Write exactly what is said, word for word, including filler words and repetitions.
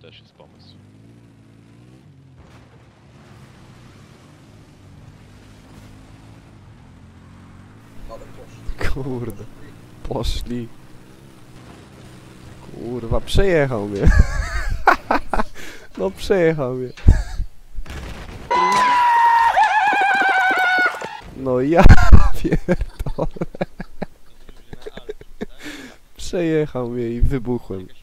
też jest pomysł. Ale poszli. Kurde. Poszli. Kurwa, przejechał mnie. No przejechał mnie. No ja pierdolę. Przejechał mnie i wybuchłem.